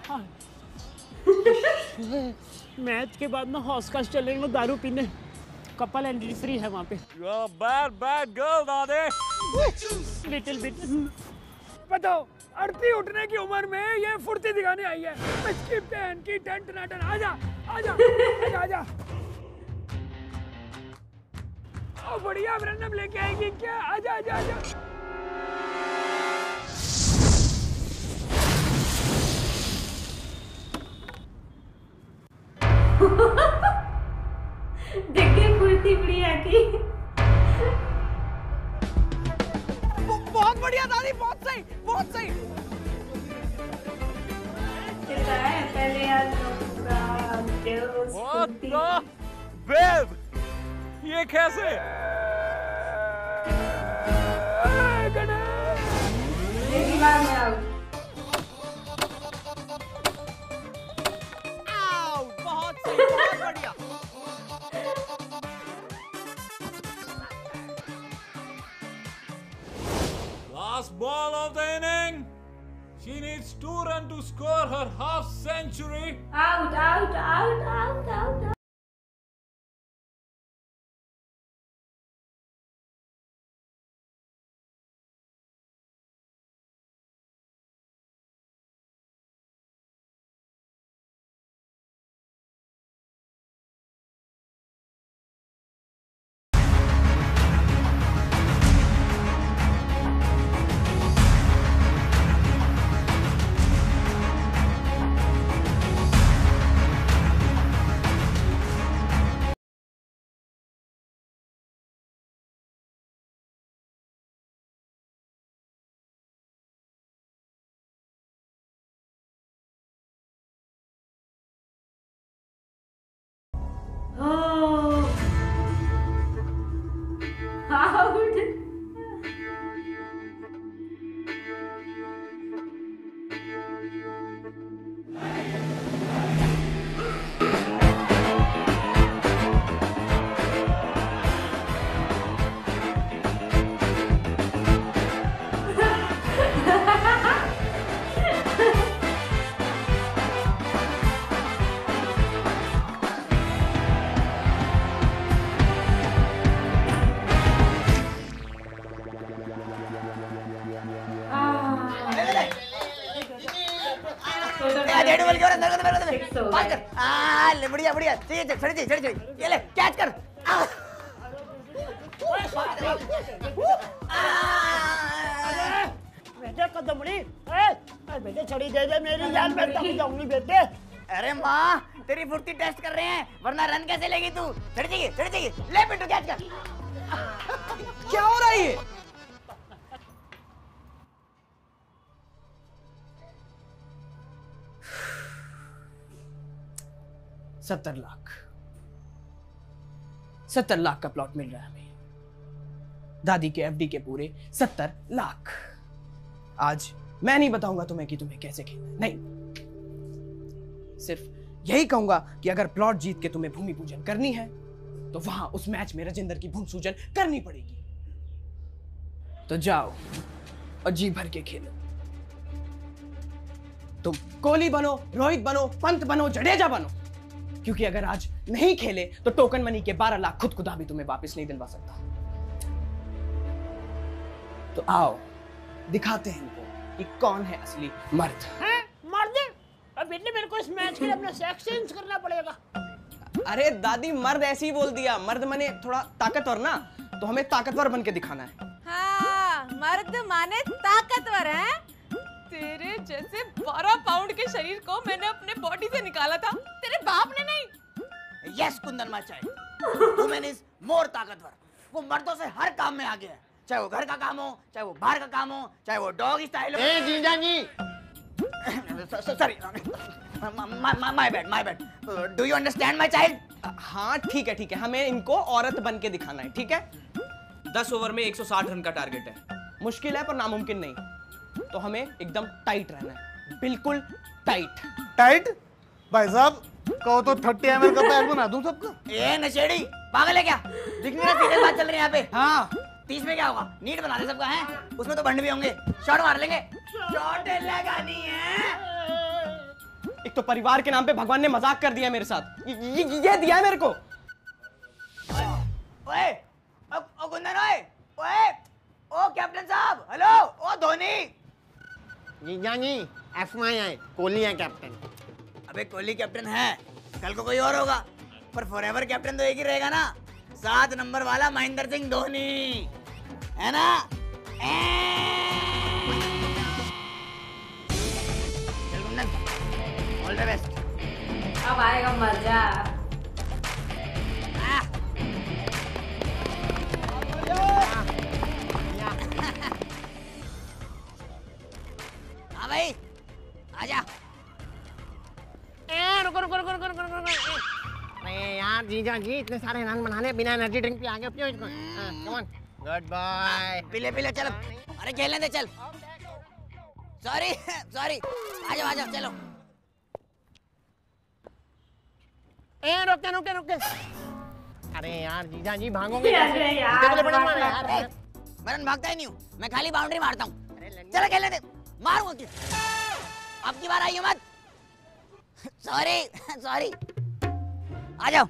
Speaker 5: मैच के बाद ना हॉस का चलेंगे दारू पीने। कपल एंट्री फ्री है वहाँ पे।
Speaker 10: You're a bad girl, Daddy.
Speaker 5: Little bit.
Speaker 9: बताओ, अड़ती उठने की उम्र में ये फुर्ती दिखाने आई है। इसकी बहन की टन। आजा। ओ बढ़िया ब्रैंडम लेके आएगी क्या? आजा।
Speaker 1: देखिए कुर्ती बढ़िया की।
Speaker 4: बहुत बढ़िया दादी, बहुत सही।
Speaker 1: पहले
Speaker 10: What the? Babe, ये कैसे?
Speaker 4: बहुत सही, बहुत बढ़िया।
Speaker 10: Last ball of the inning. She needs 2 runs to score her half century.
Speaker 1: Out.
Speaker 2: मेरे को पास कर। ले बढ़िया बढ़िया, चलिए चल, चढ़ ये ले कैच कर।
Speaker 5: बेटे कदमड़ी, बेटे छड़ी दे दे मेरी जान, मैं तब जाऊंगी बेटे।
Speaker 2: अरे माँ तेरी फुर्ती टेस्ट कर रहे हैं, वरना रन कैसे लेगी तू? चढ़ जाइए, ले पिंटू कैच कर।
Speaker 4: क्या हो रहा है ये? 70 लाख, 70 लाख का प्लॉट मिल रहा है हमें। दादी के एफडी के पूरे 70 लाख। आज मैं नहीं बताऊंगा तुम्हें कि तुम्हें कैसे खेलना है, नहीं, सिर्फ यही कहूंगा कि अगर प्लॉट जीत के तुम्हें भूमि पूजन करनी है तो वहां उस मैच में राजेंद्र की भूमि पूजन करनी पड़ेगी। तो जाओ और जी भर के खेलो। तुम कोहली बनो, रोहित बनो, पंत बनो, जडेजा बनो, क्योंकि अगर आज नहीं खेले तो टोकन मनी के 12 लाख खुदा भी तुम्हें वापस नहीं दिलवा सकता। तो आओ दिखाते हैं इनको कि कौन है असली मर्द।
Speaker 5: मर्द? अब बेटे मेरे को इस मैच के लिए अपना सेक्स चेंज करना पड़ेगा।
Speaker 4: अरे दादी मर्द ऐसे ही बोल दिया, मर्द माने थोड़ा ताकतवर ना, तो हमें ताकतवर बन के दिखाना है।
Speaker 6: हाँ, मर्द माने ताकतवर है। तेरे जैसे 12 पाउंड के शरीर को मैंने अपने बॉडी से निकाला था, तेरे बाप ने नहीं।
Speaker 2: यस कुंदन माचाई, वुमेन इज मोर ताकतवर। वो मर्दों से हर काम में आगे है, चाहे वो घर का काम हो, चाहे वो बाहर का काम हो, चाहे वो डॉग स्टाइल हो।
Speaker 11: जीजा जी,
Speaker 2: sorry, my bad. Do you understand my child?
Speaker 4: हाँ ठीक है, हमें इनको औरत बन के दिखाना है, ठीक है। 10 ओवर में 160 रन का टारगेट है। मुश्किल है पर नामुमकिन नहीं, तो हमें एकदम टाइट रहना है, बिल्कुल टाइट।
Speaker 7: भाई साहब कहो तो 30 ml का पैक बना दूं सबका।
Speaker 2: ए नशेड़ी, पागल है क्या? दिख नहीं रहा सीरियस बात चल रही है यहाँ पे। हाँ 30 में क्या होगा, नीट बना दे सबका है, उसमें तो बंड भी होंगे, शॉट मार लेंगे। शॉट लगानी है।
Speaker 4: एक तो परिवार के नाम पे भगवान ने मजाक कर दिया मेरे साथ, ये दिया है मेरे को।
Speaker 2: ओए ओ गुंदन, ओए ओ कैप्टन साहब, हेलो ओ धोनी।
Speaker 11: जीजा जी, FYI कोहली है कैप्टन।
Speaker 2: अबे कोहली कैप्टन है, कल को कोई और होगा, पर फॉरएवर कैप्टन तो एक ही रहेगा ना, 7 नंबर वाला महेंद्र सिंह धोनी, है ना? चल गुंदन, ऑल द बेस्ट।
Speaker 1: अब आएगा मजा।
Speaker 2: हाँ भाई आजा।
Speaker 11: रुको। अरे यार जीजा जी, इतने सारे रन बनाने बिना एनर्जी ड्रिंक पिए आगे पियो इसको। Come on, good bye.
Speaker 2: पीले चल। अरे खेलने दे, चल। सॉरी आजा चलो।
Speaker 11: रुके। अरे यार जीजा जी भागोगे
Speaker 1: अरे यार,
Speaker 2: मैं भागता ही नहीं हूँ, मैं खाली बाउंड्री मारता हूँ। चलो खेलने दे, मारूंगा। अब की बार आई है मत। सॉरी आ जाओ।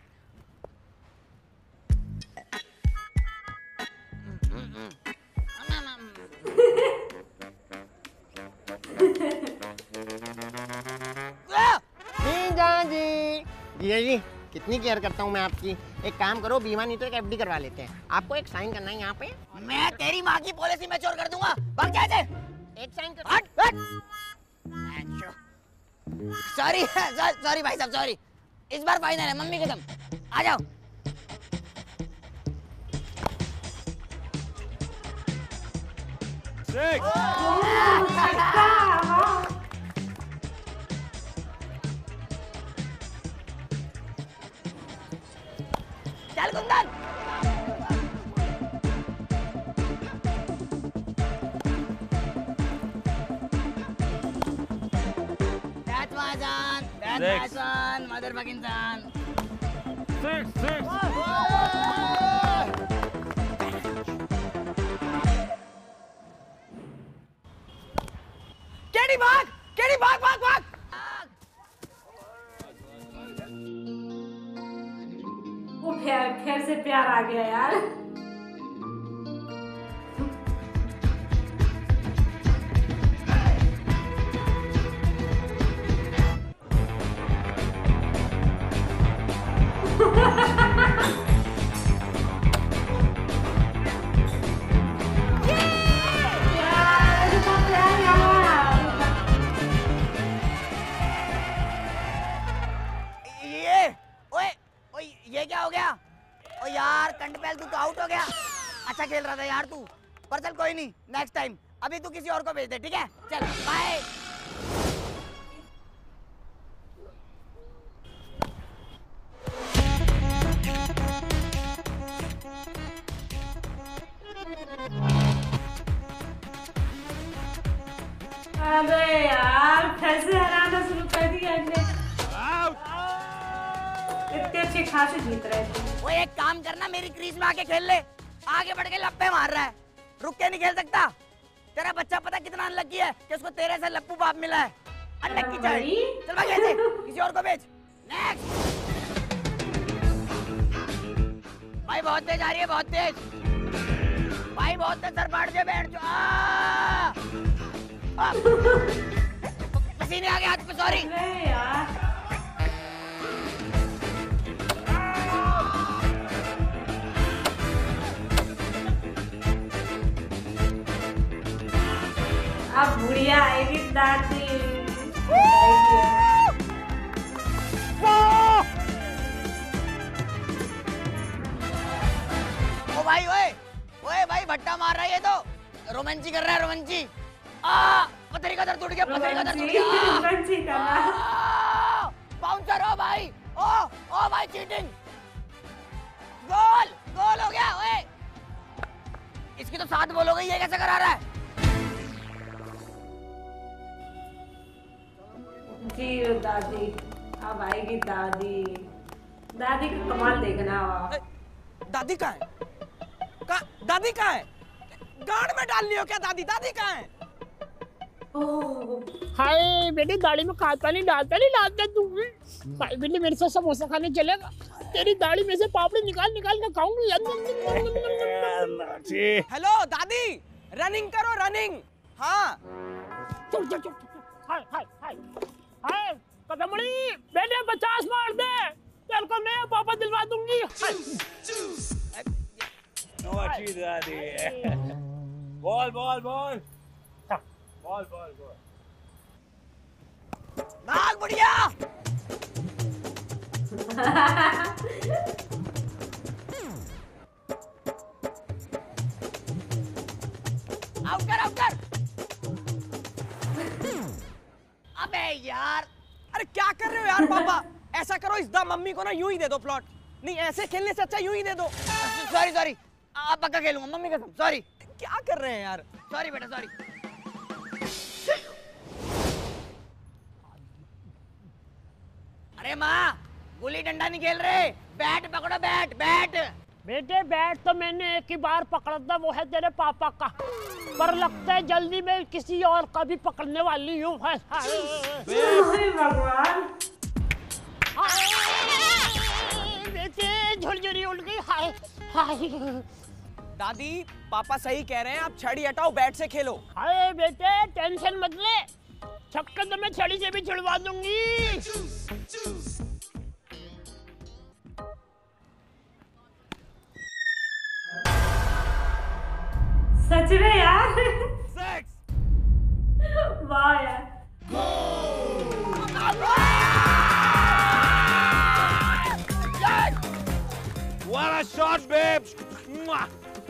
Speaker 11: जीजा जी कितनी केयर करता हूँ मैं आपकी। एक काम करो, बीमा नहीं तो एक FD करवा लेते हैं। आपको एक साइन करना है यहाँ पे।
Speaker 2: मैं तेरी माँ की पॉलिसी मैच्योर कर दूंगा, भाग जा।
Speaker 11: एक साइन कर।
Speaker 2: हट। सॉरी भाई साहब, सॉरी। इस बार फाइनल है, मम्मी कसम। आ जाओ। चल Kundan. That's my son. That's my son. Motherfucking son.
Speaker 10: 6.
Speaker 2: KD भाग।
Speaker 1: वो फिर से प्यार आ गया यार।
Speaker 2: ओ यार कंटपेल तू तो आउट हो गया। अच्छा खेल रहा था यार तू, पर चल कोई नहीं, नेक्स्ट टाइम। अभी तू किसी और को भेज दे, ठीक है? चल बाय।
Speaker 1: अबे यार कैसे हराना शुरू कर दिया इसने। इतने अच्छे खासे जीत रहे थे।
Speaker 2: वो एक काम करना, मेरी क्रीज में आके खेल ले। आगे बढ़ के लप्पे मार रहा है, रुक के नहीं खेल सकता। तेरा बच्चा पता कितना अनलकी है कि उसको तेरे से लप्पू बाप मिला है। Unlucky child. चल भाग ऐसे, किसी और को भेज। नेक्स्ट। भाई बहुत तेज आ रही है, बहुत तेज। भाई बहुत तेज, सर फाड़ दे बैठ जो। पसीने आ गए हाथ पे, सॉरी।
Speaker 1: यार अब बुढ़िया आएगी दादी।
Speaker 2: ओ भाई, ओए भाई भट्टा मार रहा है ये तो। रोमांची कर रहा है, रोमांची। पथरी का दर टूट गया, पथरी का दर टूट गया।
Speaker 1: रोमांची कर रहा है।
Speaker 2: बाउंसर हो भाई। ओ भाई चीटिंग। गोल हो गया। ओए इसकी तो 7 बॉल हो गई, ये कैसे करा रहा है?
Speaker 1: जी दादी, अब आएगी दादी। दादी का कमाल देखना।
Speaker 4: दादी कहाँ है? दादी कहाँ है? गाड़ में डाल लियो क्या दादी? दादी कहाँ है?
Speaker 5: हाय बेटी, दाढ़ी में खाता नहीं डालता तू। भाई बेटी मेरे साथ समोसा खाने चलेगा? तेरी दाढ़ी में से पापड़ी निकाल के खाऊंगी।
Speaker 4: हेलो दादी, रनिंग करो, रनिंग। हाँ
Speaker 5: चुप। हाय कदमड़ी, बेटे 50 मार दे, तेरे को मैं पापा दिलवा दूंगी।
Speaker 10: अच्छी दादी। बॉल
Speaker 2: भाग बुढ़िया। आउट कर। अबे यार,
Speaker 4: अरे क्या कर रहे हो यार पापा? ऐसा करो, इस दा मम्मी को ना यूं ही दे दो प्लॉट। नहीं, ऐसे खेलने से अच्छा यूं ही दे दो।
Speaker 2: सॉरी अब पक्का खेलूंगा, मम्मी कसम। सॉरी।
Speaker 4: क्या कर रहे हैं यार?
Speaker 2: सॉरी बेटा, सॉरी। अरे माँ, गुल्ली डंडा नहीं खेल रहे, बैट पकड़ो, बैट।
Speaker 5: बेटे बैट तो मैंने एक ही बार पकड़ा था, वो है तेरे पापा का, पर लगता है जल्दी मैं किसी और का भी पकड़ने वाली हूँ।
Speaker 1: भगवान,
Speaker 5: बेटे झुरझुरी उड़ गई। हाय
Speaker 4: दादी, पापा सही कह रहे हैं, आप छड़ी हटाओ, बैट से खेलो।
Speaker 5: हाय बेटे टेंशन मत ले, छक्का तो मैं छड़ी से भी छुड़वा दूंगी।
Speaker 1: सच में यार।
Speaker 10: 6
Speaker 1: वाह यार।
Speaker 10: What a shot, babe! Mwah!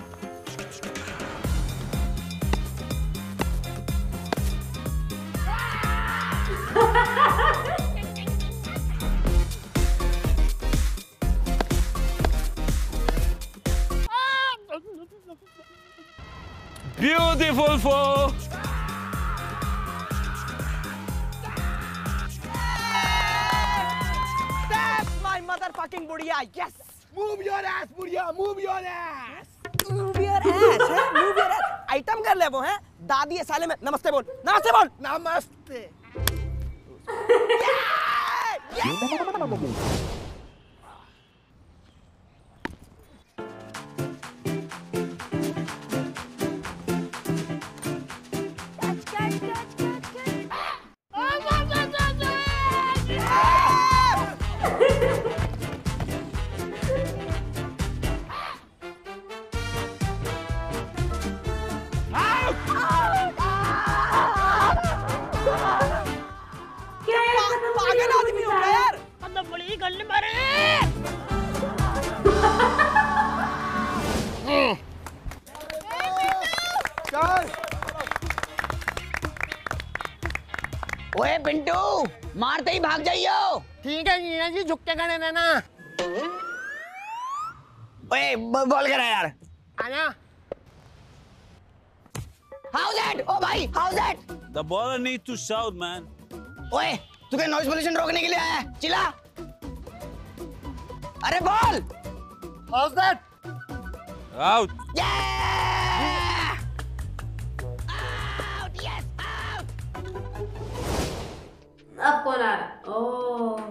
Speaker 10: Beautiful four.
Speaker 4: That's my motherfucking बुढ़िया. Yes.
Speaker 9: Move your ass, बुढ़िया. Move your ass.
Speaker 4: Move your ass, है? Move your ass. आइटम कर ले वो, हैं? दादी ये साले में नमस्ते बोल. नमस्ते बोल.
Speaker 9: नमस्ते.
Speaker 4: पागल आदमी हो गया यार.
Speaker 5: बड़ी गले में
Speaker 2: पिंटू, मारते ही भाग जाइयो।
Speaker 11: ठीक है जीजा जी, झुक के खड़े रहना।
Speaker 2: ओए बॉल करा यार।
Speaker 11: आजा।
Speaker 2: How's that? ओ भाई, how's that?
Speaker 10: The baller needs to shout, man.
Speaker 2: ओए, तू क्या नॉइज पोल्यूशन रोकने के लिए आया है? चिल्ला। अरे ball.
Speaker 11: How's that?
Speaker 10: Out.
Speaker 2: Yeah! Out, yes, out.
Speaker 1: अब कौन आ रहा? ओह,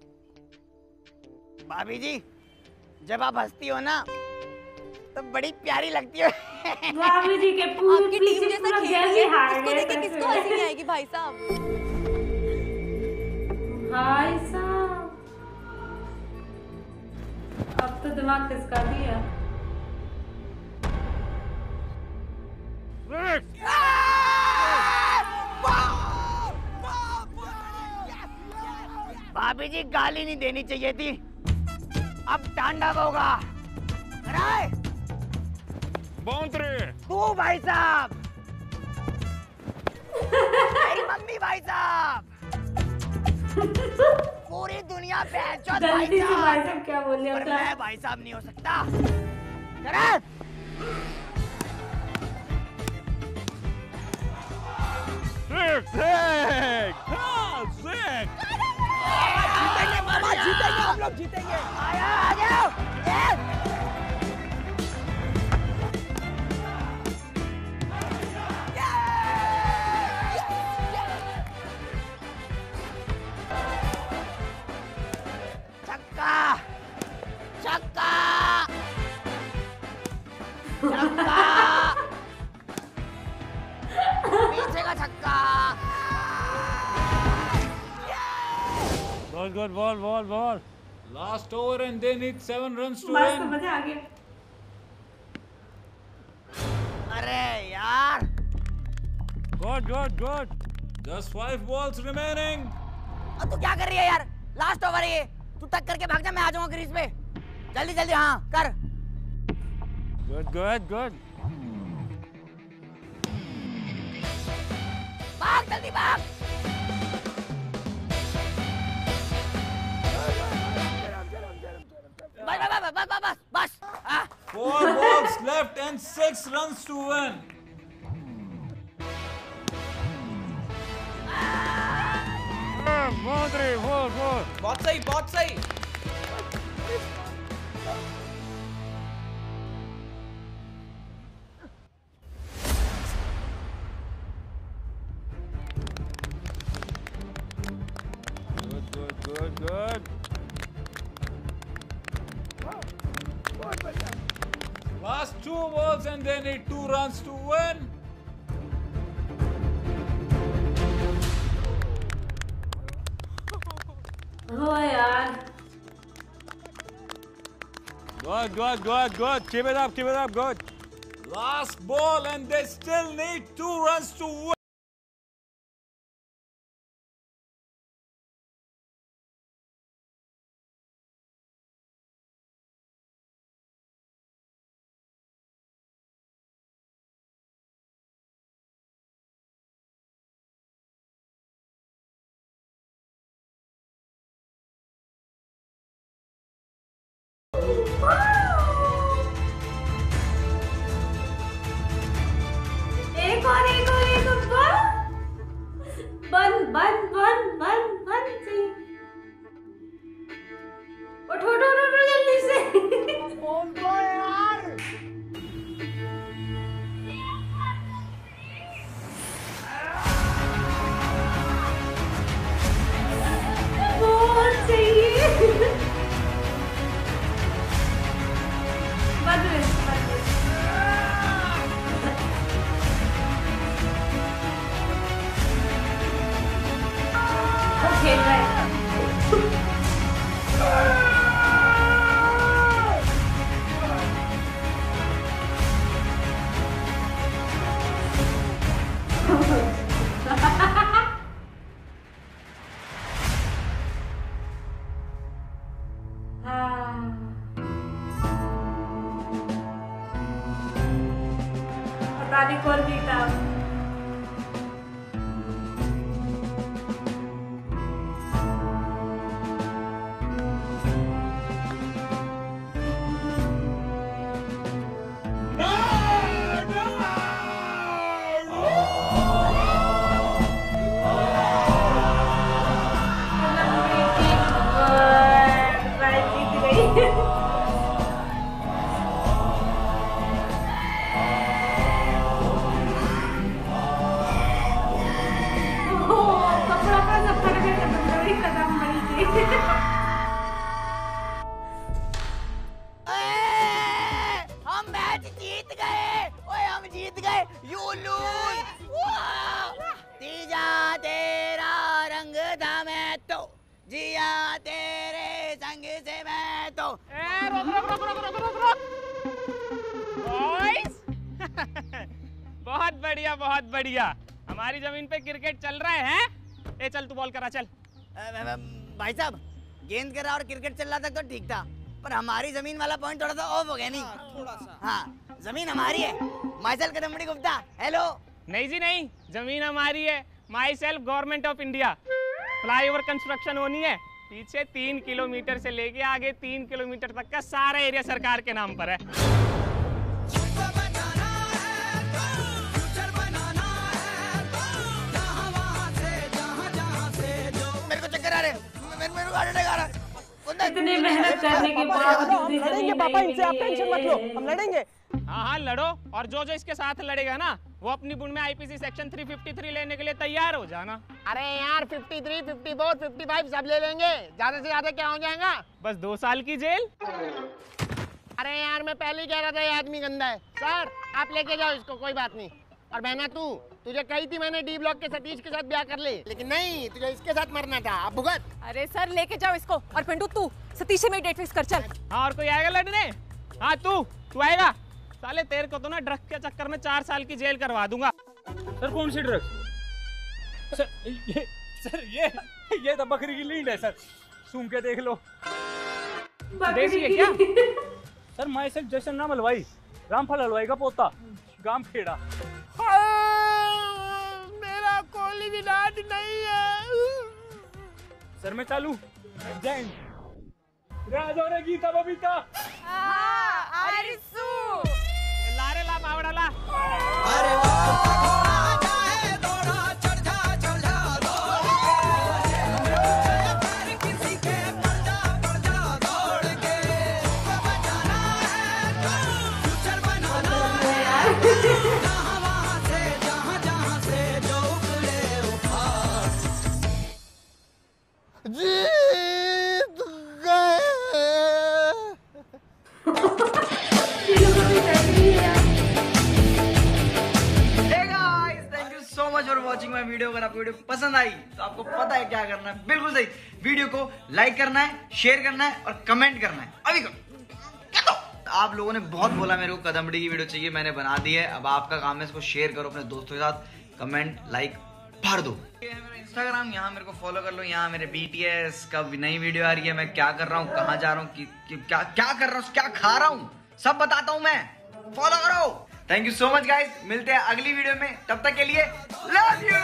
Speaker 2: भाभी जी, जब आप हंसती हो ना, तो बड़ी प्यारी लगती हो।
Speaker 1: भाभी जी के पूरी
Speaker 6: आपकी टीम जैसा खेल रही है, उसको देख के किसको हंसी नहीं आएगी भाई साहब।
Speaker 1: भाई साहब, अब तो दिमाग खिसका दिया।
Speaker 2: भाभी जी, गाली नहीं देनी चाहिए थी, अब तांडव होगा। अरे
Speaker 10: Boundary.
Speaker 2: तू भाई साहब, मेरी मम्मी भाई साहब, पूरी दुनिया बेइज्जत भाई
Speaker 1: गलती से भाई
Speaker 2: साहब,
Speaker 1: साहब क्या बोल लिया
Speaker 2: पर
Speaker 1: था?
Speaker 2: मैं भाई साहब नहीं हो सकता। करेक्ट।
Speaker 10: Sick. Ah, sick.
Speaker 2: जीतेंगे मामा, जीतेंगे हम लोग, जीतेंगे। आया, आ जाओ। Yes. छक्का, छक्का, छक्का, पीछे का छक्का।
Speaker 10: Good, ball. Last over and they need 7 runs to
Speaker 1: मस्त,
Speaker 10: win.
Speaker 1: मजा आ गया।
Speaker 2: अरे यार,
Speaker 10: Good. Just 5 balls remaining.
Speaker 2: अब तू क्या कर रही है यार? लास्ट ओवर है ये, तू तक करके भाग जा, मैं आ जाऊंगा क्रीज पे। जल्दी जल्दी, हाँ कर।
Speaker 10: Good.
Speaker 2: भाग जल्दी भाग। बस। हाँ।
Speaker 10: 4 balls left and 6 runs to win. Boundary, 4.
Speaker 4: बहुत सही।
Speaker 10: Good. Last 2 balls and they need 2 runs to win.
Speaker 1: हो यार,
Speaker 10: Good. Keep it up. Good. Last ball and they still need 2 runs to win.
Speaker 1: एक और बन सही। उठो जल्दी से।
Speaker 2: यार,
Speaker 1: बहुत सही। बन रहे। खेल रहा है। पता नहीं कौन जीता।
Speaker 2: गए, यू लूज। तीजा तेरा रंग था मैं तो, जिया तेरे संग से मैं तो।
Speaker 4: बहुत बढ़िया, बहुत बढ़िया। हमारी जमीन पे क्रिकेट चल रहा है। ए चल तू बॉल करा चल।
Speaker 2: भाई साहब, गेंद कर रहा और क्रिकेट चल रहा था तो ठीक था, पर हमारी जमीन वाला पॉइंट थोड़ा सा ऑफ हो गया नहीं?
Speaker 4: थोड़ा सा।
Speaker 2: हाँ, जमीन हमारी है। माइसेल्फ कदमबड़ी गुप्ता, हेलो।
Speaker 4: नहीं जी नहीं, जमीन हमारी है। Myself government of India. Flyover construction होनी है, पीछे 3 किलोमीटर से लेके आगे 3 किलोमीटर तक का सारा एरिया सरकार के नाम पर है।
Speaker 2: मेरे को चक्कर आ रहे, मेरे को हार्ट अटैक आ रहा है।
Speaker 1: इतने मेहनत करने के बावजूद भी
Speaker 4: लड़ेंगे पापा, इनसे आप टेंशन मत लो,
Speaker 1: नहीं
Speaker 4: हम लड़ेंगे। हाँ हाँ लड़ो, और जो जो इसके साथ लड़ेगा ना, वो अपनी बुन में आईपीसी सेक्शन 353 लेने के लिए तैयार हो जाना।
Speaker 11: अरे यार 53, 54, 55 सब ले लेंगे, ज्यादा से ज्यादा क्या हो जाएगा?
Speaker 4: बस 2 साल की जेल।
Speaker 11: अरे यार मैं पहले ही कह रहा था ये आदमी गंदा है। सर आप लेके जाओ इसको, कोई बात नहीं। और बहना तुझे कही थी मैंने डी ब्लॉक के सतीश के साथ ब्याह कर ले, लेकिन नहीं, तुझे इसके साथ मरना था। अब भुगत।
Speaker 6: अरे सर लेके जाओ इसको। और पिंटू तू सतीश से मेरी डेट फिक्स कर चल।
Speaker 4: हाँ और कोई आएगा लड़ने? हाँ तू आएगा? साले तेरे को तो ना ड्रग्स के चक्कर में 4 साल की जेल करवा दूंगा।
Speaker 10: सर कौन सी ड्रग्स? सर ये तो बकरी की लीड है सर, सूंघ के देख लो।
Speaker 4: देसी है क्या?
Speaker 10: सर माई सेल्फ जैसे नाम हलवाई, रामफल हलवाई का पोता, गांव खेड़ा।
Speaker 11: मेरा कोई भी डांट नहीं है।
Speaker 10: सर मैं चालू जैन राजा रे गीता बबीता।
Speaker 4: लारे ला बावड़ा ला।
Speaker 8: अरे आजा है दौड़ा, चढ़ जा दौड़ के, किसी के पड़ जा दौड़ के, बजाना है तो फ्यूचर बनाना है, जहाँ से जो उखड़े उखाड़।
Speaker 2: जीत गए।
Speaker 3: Thank you so much for watching my video. अगर आपको वीडियो पसंद आई तो आपको पता है क्या करना है, बिल्कुल सही। वीडियो को लाइक करना है, शेयर करना है और कमेंट करना है। अभी करो। आप लोगों ने बहुत बोला मेरे को कदमबड़ी की वीडियो चाहिए, मैंने बना दी है। अब आपका काम है इसको शेयर करो अपने दोस्तों के साथ, कमेंट लाइक भर दो। ये है मेरा इंस्टाग्राम, यहाँ मेरे को फॉलो कर लो। यहाँ मेरे BTS का नई वीडियो आ रही है, मैं क्या कर रहा हूँ, कहाँ जा रहा हूँ, क्या कर रहा हूँ, क्या खा रहा हूँ, सब बताता हूँ मैं। फॉलो करो। Thank you so much guys, मिलते हैं अगली वीडियो में, तब तक के लिए लव यू।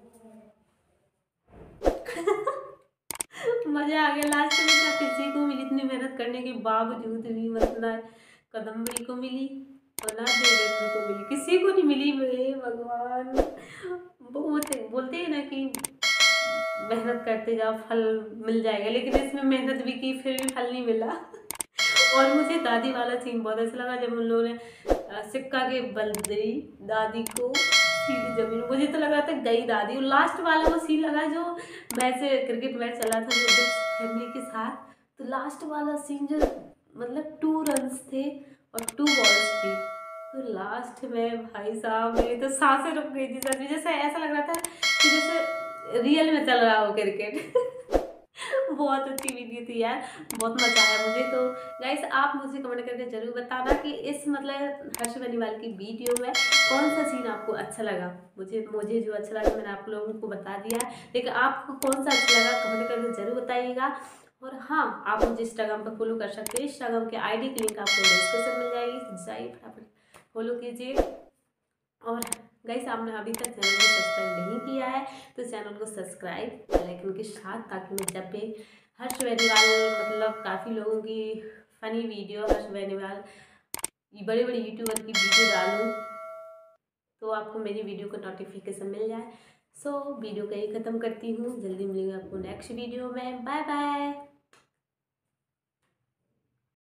Speaker 1: मजा आ गया। लास्ट में तो किसी को मिली, इतनी मेहनत करने के बावजूद भी, मतलब कदमबड़ी को मिली और ना देवेंद्र को मिली, किसी को नहीं मिली। हे भगवान, बोलते हैं ना कि मेहनत करते जाओ फल मिल जाएगा, लेकिन इसमें मेहनत भी की फिर भी फल नहीं मिला। और मुझे दादी वाला सीन बहुत अच्छा लगा, जब उन लोगों ने सिक्का के बल दी दादी को सीधी जमीन। मुझे तो लग रहा था गई दादी। और लास्ट वाला वो सीन लगा जो मैच, क्रिकेट मैच चला था जब फैमिली के साथ, तो लास्ट वाला सीन जो मतलब 2 रन्स थे और 2 बॉल्स थी, तो लास्ट में भाई साहब मेरी तो सांसें रुक गई थी सच में। जैसे ऐसा लग रहा था कि जैसे रियल में चल रहा हो क्रिकेट। बहुत अच्छी वीडियो थी यार, बहुत मजा आया मुझे। तो गाइस आप मुझे कमेंट करके जरूर बताना कि इस मतलब हर्ष बेनीवाल की वीडियो में कौन सा सीन आपको अच्छा लगा। मुझे जो अच्छा लगा मैंने आप लोगों को बता दिया, लेकिन आपको कौन सा अच्छा लगा कमेंट करके जरूर बताइएगा। और हाँ, आप मुझे इंस्टाग्राम पर फॉलो कर सकते हैं। इंस्टाग्राम के ID की लिंक आपको डिस्क्रिप्शन मिल जाएगी, जाइए फटाफट फॉलो कीजिए। और गाइस आपने अभी तक चैनल को सब्सक्राइब नहीं किया है तो चैनल को सब्सक्राइब बेल आइकन के साथ, ताकि मैं जब भी हर्ष बेनीवाल मतलब काफ़ी लोगों की फ़नी वीडियो, हर्ष बेनीवाल बड़े यूट्यूबर की वीडियो डालूँ तो आपको मेरी वीडियो का नोटिफिकेशन मिल जाए। सो वीडियो का ही ख़त्म करती हूँ, जल्दी मिलेंगे आपको नेक्स्ट वीडियो में। Bye bye.